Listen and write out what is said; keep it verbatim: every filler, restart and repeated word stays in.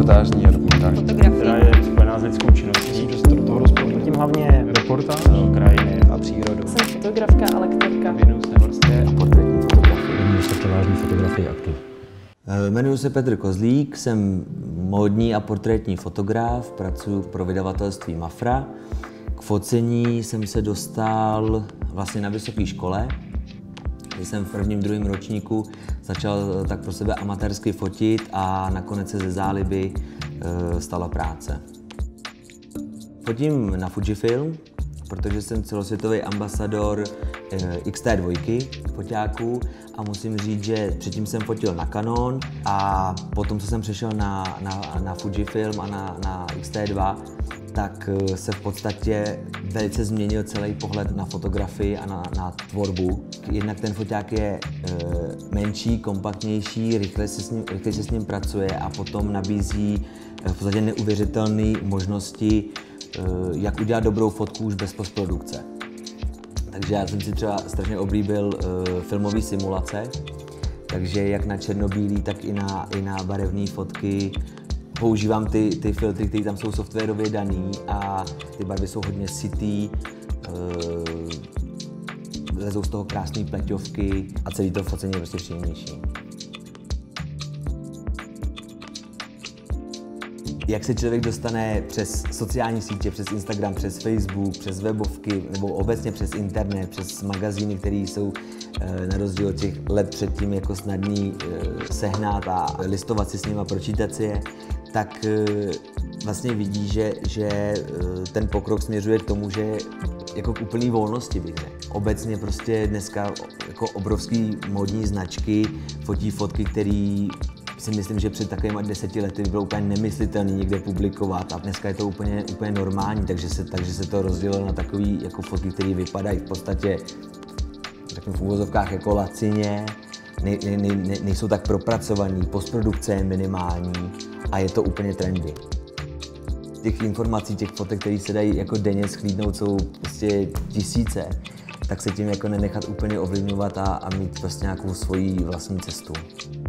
reportážní a dokumentární. Fotografie. Která je spojená s lidskou činností. Myslím, že se to do toho rozpadlo. Tím hlavně reportáž, krajiny a přírodu. Jsem fotografka a lektorka. Věnuju se horské a portrétní fotografii. Věnuju se převážně fotografii aktu. Jmenuji se Petr Kozlík, jsem módní a portrétní fotograf, pracuji pro vydavatelství Mafra. K focení jsem se dostal vlastně na vysoké škole, kdy jsem v prvním, druhém ročníku začal tak pro sebe amatérsky fotit a nakonec se ze záliby e, stala práce. Fotím na Fujifilm, protože jsem celosvětový ambasador e, X T dva foťáků a musím říct, že předtím jsem fotil na Canon a potom, co jsem přešel na, na, na Fujifilm a na, na X T dva, tak se v podstatě velice změnil celý pohled na fotografii a na, na tvorbu. Jednak ten foťák je e, menší, kompaktnější, rychle se, s ním, rychle se s ním pracuje a potom nabízí e, v podstatě neuvěřitelné možnosti, e, jak udělat dobrou fotku už bez postprodukce. Takže já jsem si třeba strašně oblíbil e, filmové simulace, takže jak na černobílý, tak i na, i na barevné fotky používám ty, ty filtry, které tam jsou softwarově daný a ty barvy jsou hodně sytý, e, lezou z toho krásné pleťovky a celý to focení je prostě příjemnější. Jak se člověk dostane přes sociální sítě, přes Instagram, přes Facebook, přes webovky nebo obecně přes internet, přes magazíny, které jsou e, na rozdíl od těch let předtím jako snadný e, sehnat a listovat si s nimi a pročítat si je, tak e, vlastně vidí, že, že e, ten pokrok směřuje k tomu, že jako k úplný volnosti bych řekl. Obecně prostě dneska jako obrovský módní značky fotí fotky, které si myslím, že před takovými deseti lety by bylo úplně nemyslitelné někde publikovat a dneska je to úplně, úplně normální, takže se, takže se to rozdělilo na takové jako fotky, které vypadají v podstatě v uvozovkách jako lacině, ne, ne, ne, nejsou tak propracovaný, postprodukce je minimální a je to úplně trendy. Těch informací, těch fotek, které se dají jako denně schlídnout, jsou prostě tisíce, tak se tím jako nenechat úplně ovlivňovat a, a mít prostě nějakou svoji vlastní cestu.